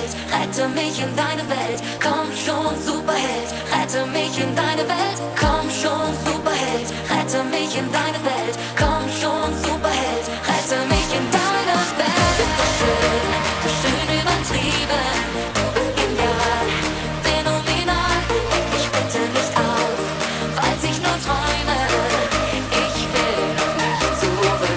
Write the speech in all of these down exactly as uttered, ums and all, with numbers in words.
Superheld, rette mich in deine Welt. Komm schon, Superheld, rette mich in deine Welt. Komm schon, Superheld, rette mich in deine Welt. Komm schon, Superheld, rette mich in deine Welt. Du bist so schön, so schön übertrieben. Du bist genial, phänomenal. Weck mich bitte nicht auf, falls ich nur träume. Ich will auf mich zurück.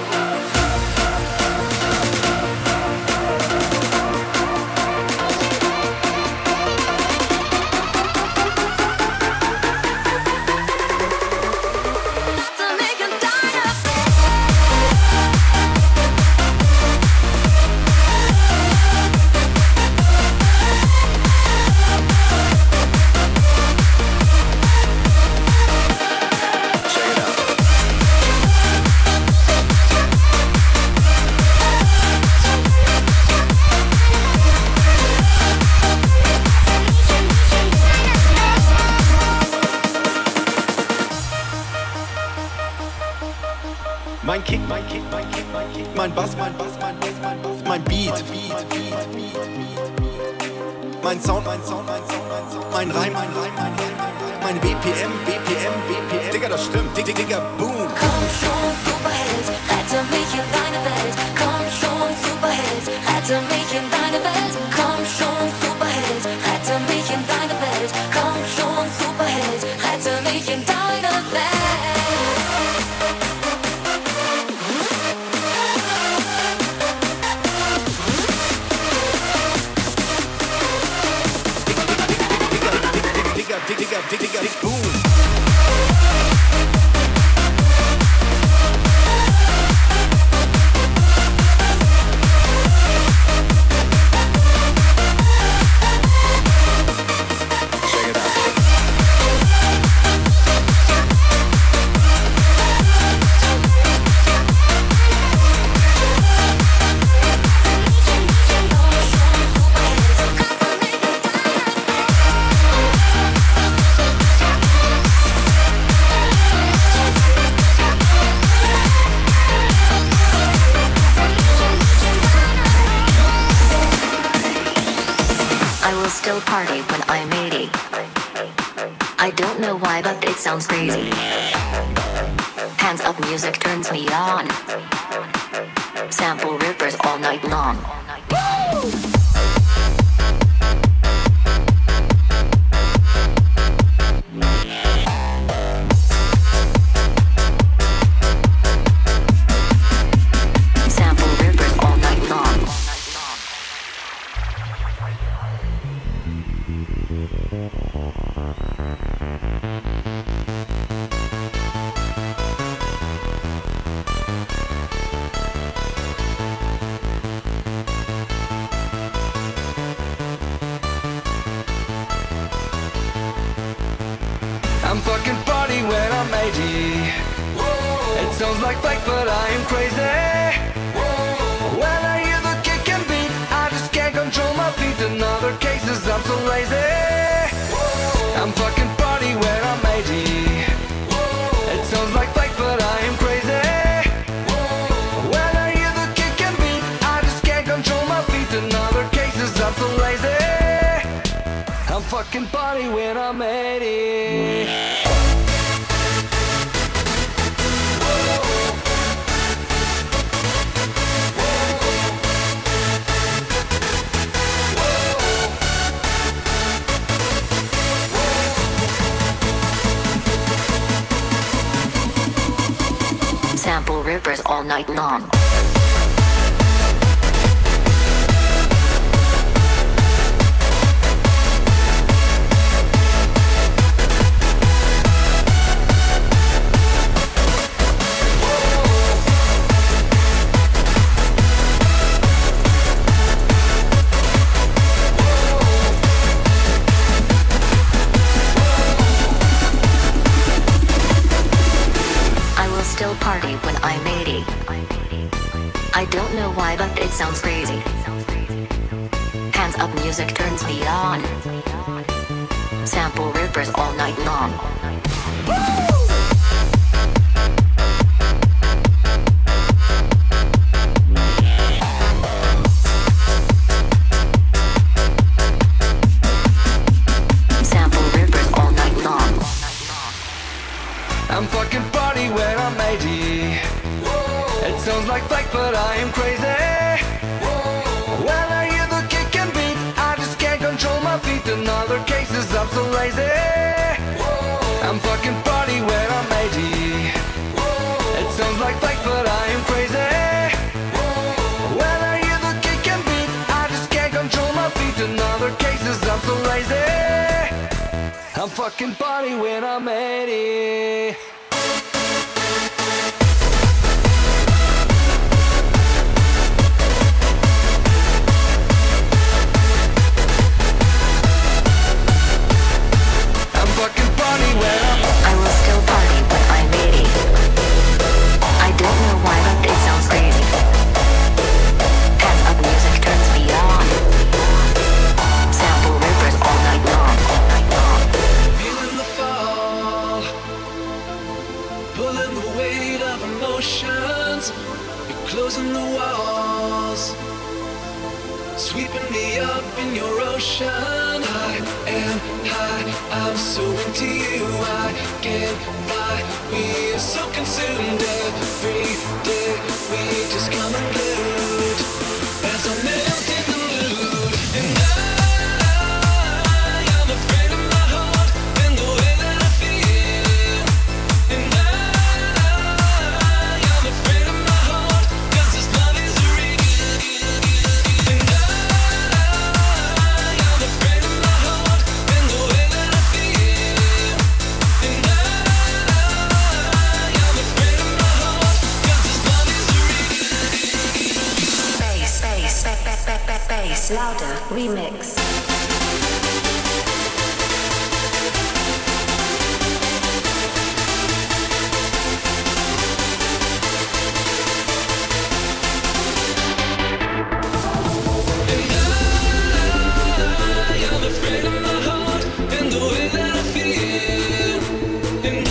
Mein Kick, mein Kick, mein Kick, mein Kick, mein Bass, mein Bass, mein Bass, mein Bass, mein Beat, mein Sound, mein Sound, mein Sound, mein Sound, mein Reim, mein Reim, mein Reim, meine B P M, B P M, B P M, Digga, das stimmt, Digga, Digga, boom. Komm schon, Superheld, rette mich in deine Welt. Komm schon, Superheld, rette mich in deine Welt. Komm schon, Superheld, rette mich in deine Welt. Komm schon, Superheld, rette mich in deine Welt. Digga, Digga, Digga, Digga, Digga, boom. Still party when I'm eighty. I don't know why, but it sounds crazy. Hands up music turns me on. Sample rippers all night long. Sample rippers all night long. I'm fucking party when I'm eighty. Whoa. It sounds like fake, but I am crazy. Whoa. When I hear the kick and beat, I just can't control my feet. In other cases, I'm so lazy. Whoa. I'm fucking party when I'm eighty. Whoa. It sounds like fake, but I am crazy. Whoa. When I hear the kick and beat, I just can't control my feet. In other cases, I'm so lazy. I'm fucking party when I'm eighty. Sample rippers all night long. Still party when I'm eighty. I don't know why, but it sounds crazy. Hands up music turns me on. Sample rippers all night long. I'm fucking party when I'm eighty. It sounds like fake, but I am crazy. When I hear the kick and beat, I just can't control my feet. In other cases, I'm so lazy. I'm fucking party when I'm eighty. It sounds like fake, but I am crazy. When I hear the kick and beat, I just can't control my feet. In other cases, I'm so lazy. I'm fucking party when I'm eighty. I will still party when I'm eighty. I don't know why, but it sounds crazy. Hands up music turns me on. Sample rippers all night long. Feeling the fall, pulling the weight of emotions. You're closing the walls, sweeping me up in your ocean. I am high, I'm so into you, I can't fly. We are so consumed every day, we just come unglued as I melt in the mood. And I am afraid of my heart and the way that I feel. And I am afraid of my heart, 'cause this love is real. And I am afraid of my heart and the way that I feel. And I am afraid of my heart, 'cause this love is real. Bass, bass, bass, bass, bass, bass, louder, remix. I'm afraid of my heart and the way that I feel. And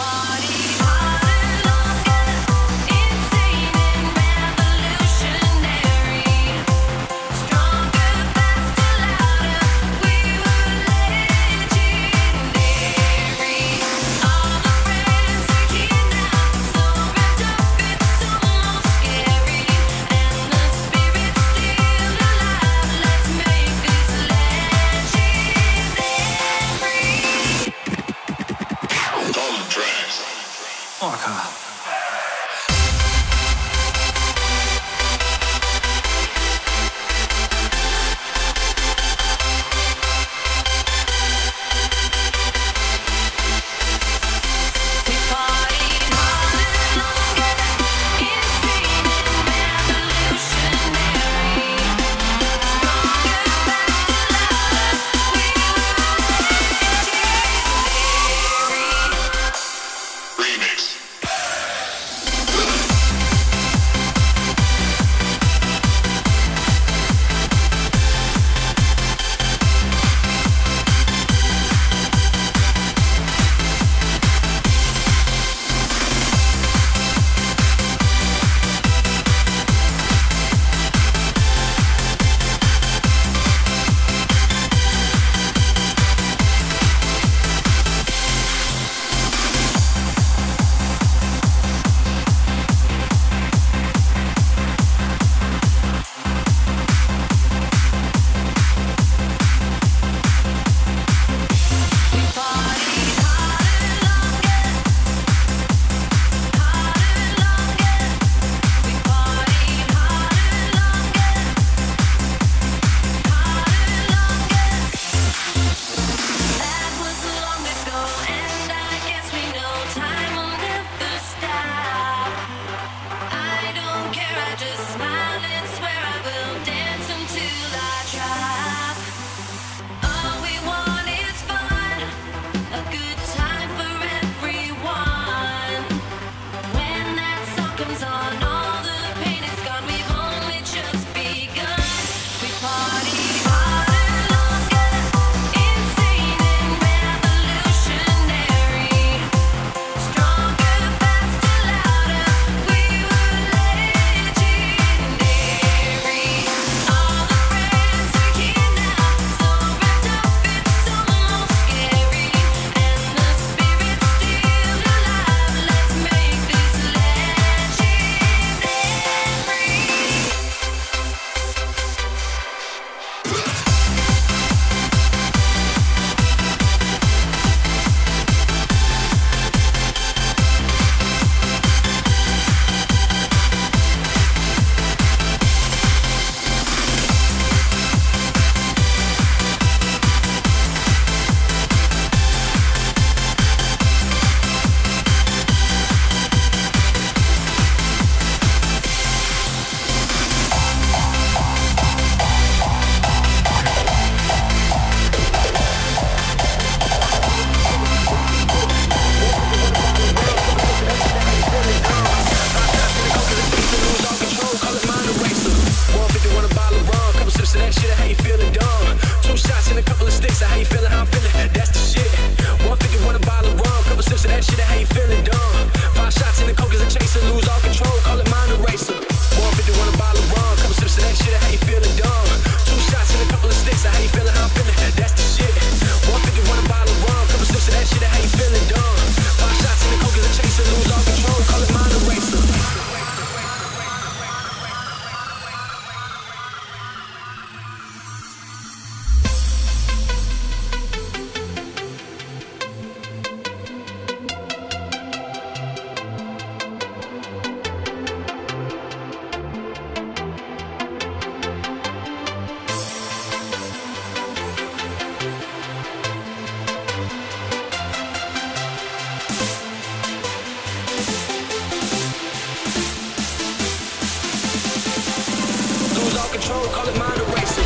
control, call it mind erasing.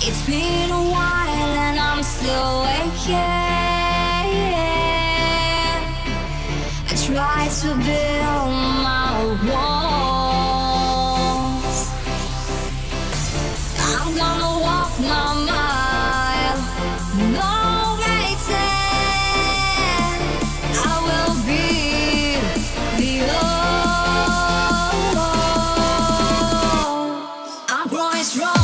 It's been a while and I'm still waking. I try to build my walls. I'm gonna walk my mile, no waiting. I will be the old. I'm growing strong.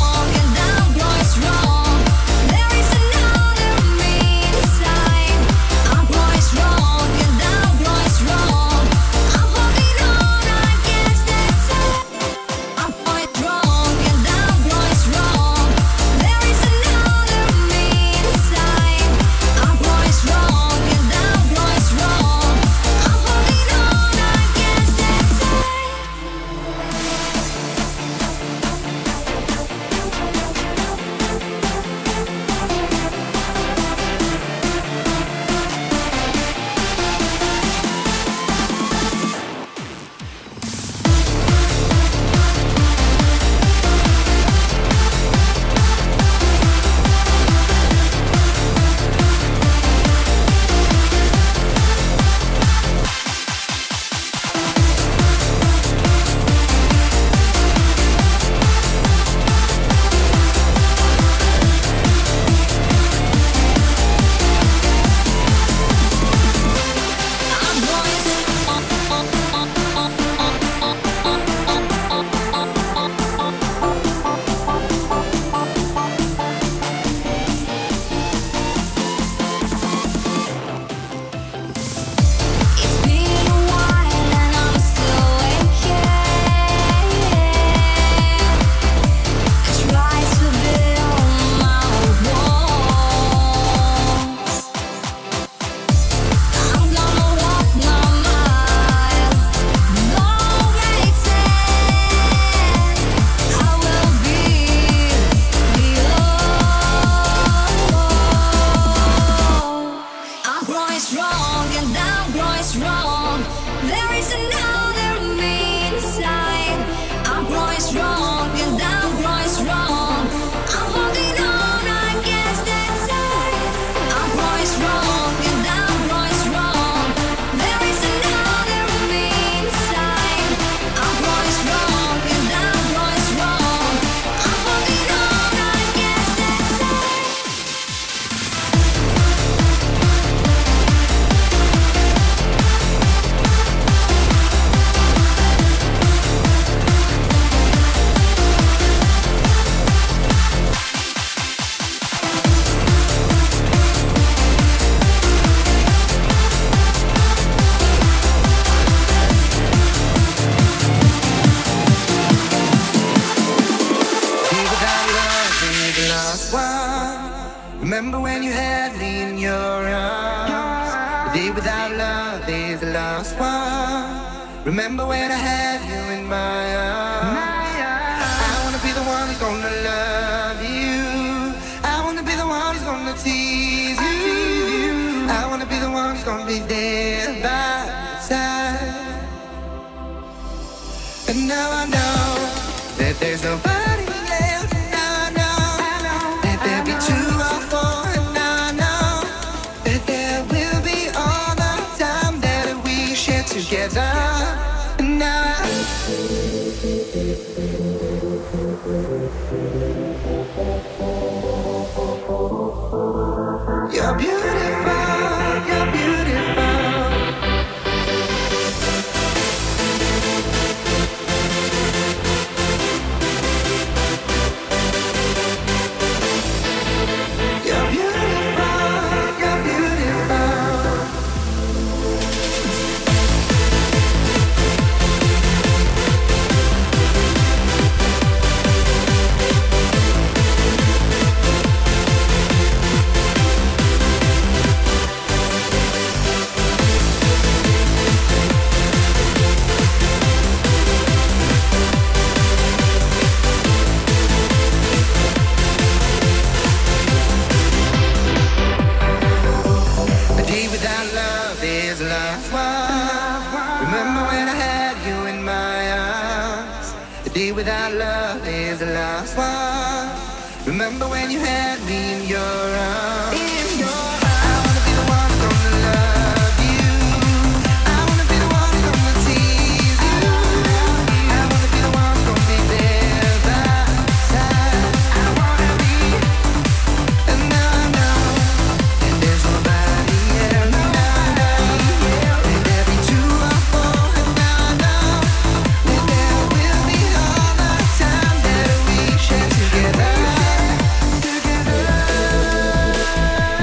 Remember when you had me in your arms? The day without love is the last one. Remember when I had you in my arms? I wanna be the one who's gonna love you. I wanna be the one who's gonna tease you. I wanna be the one who's gonna be there by your side. And now I know that there's nobody. Together now. You're beautiful, you're beautiful. You're beautiful, you're beautiful. Without love is the last one. Remember when you had me in your arms? In your arms. I wanna be the one gonna love you. I wanna be the one gonna tease you. I wanna be the one gonna be there by your side. I wanna be, and now I know that there's nobody else. Now I know that there'll be two or four, and now I know that there will be all the time that we share together. Together.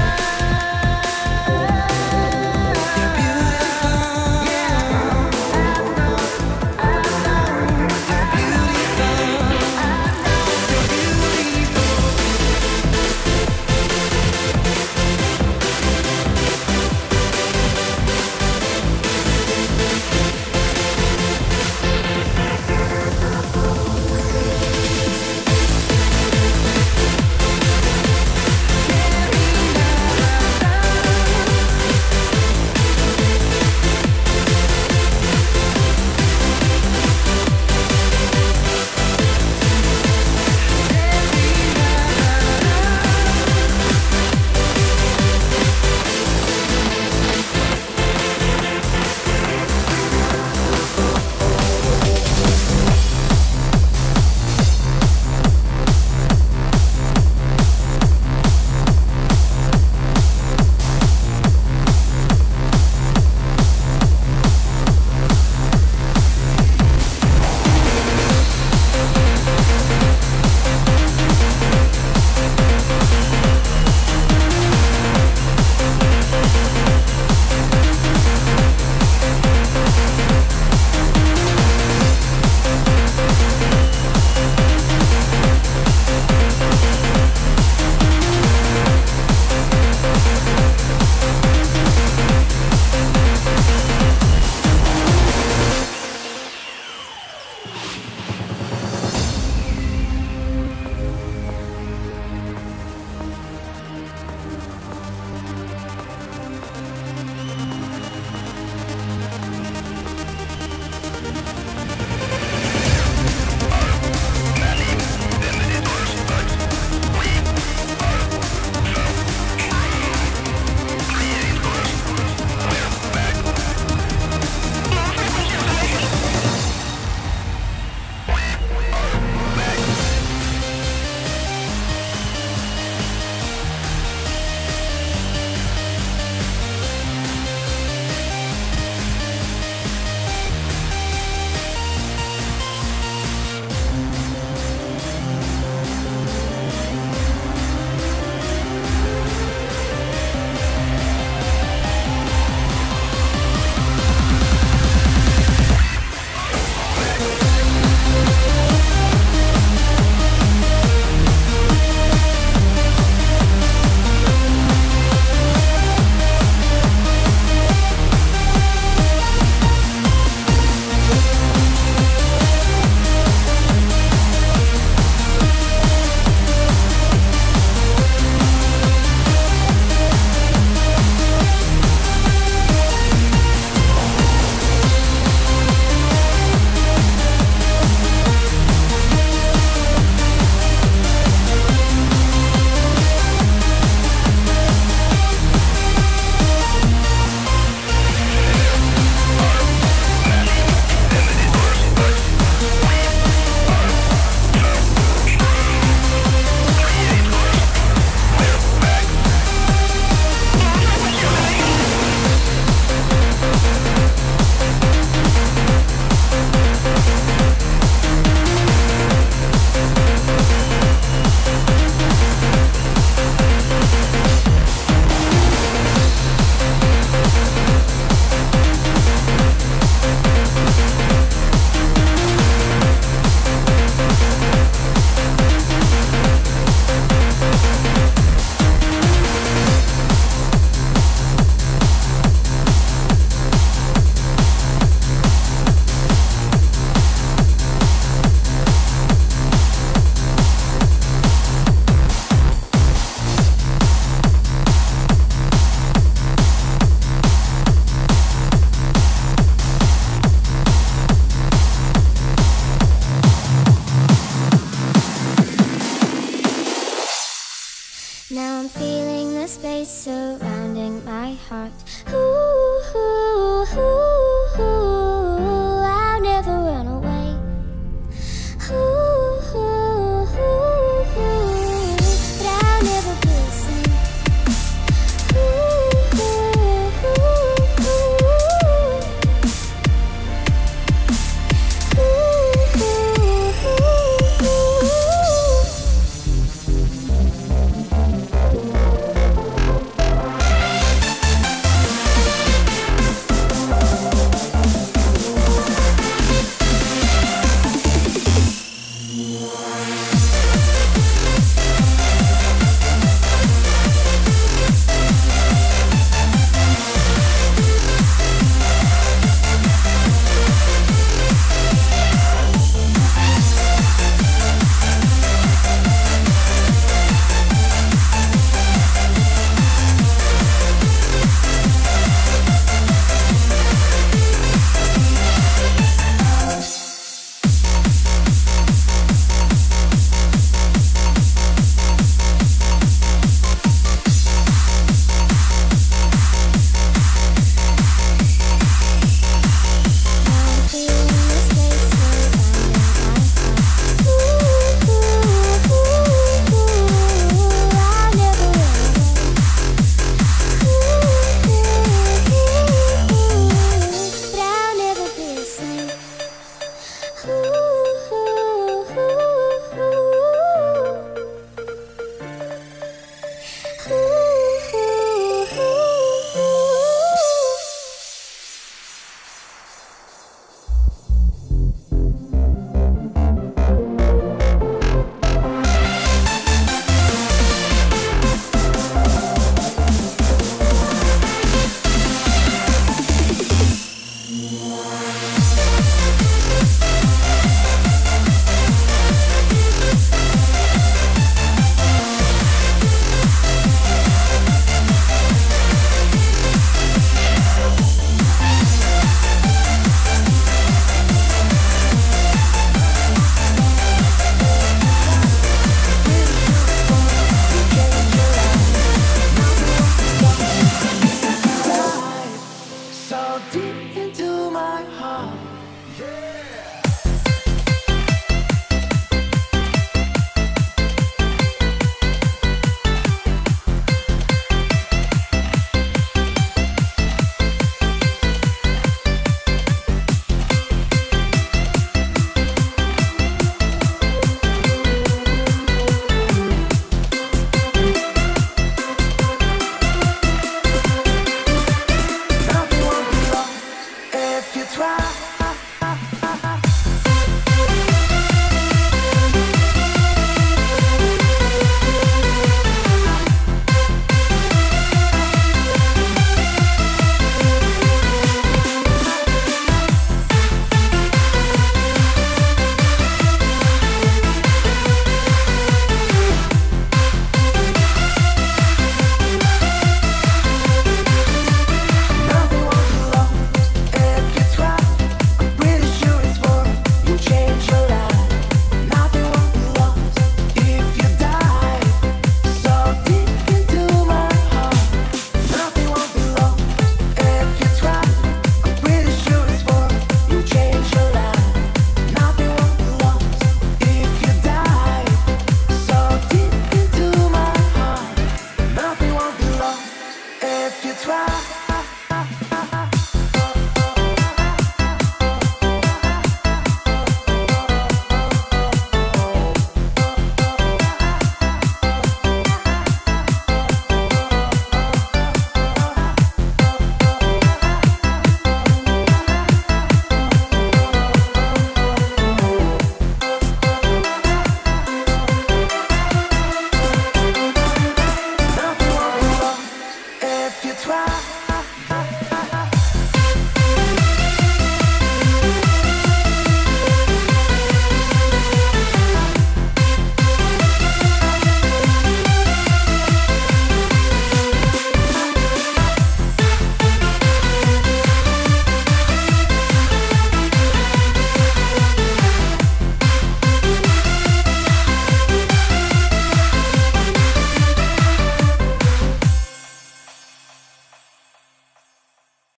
Now I'm feeling the space surrounding my heart. Ooh, ooh, ooh, ooh.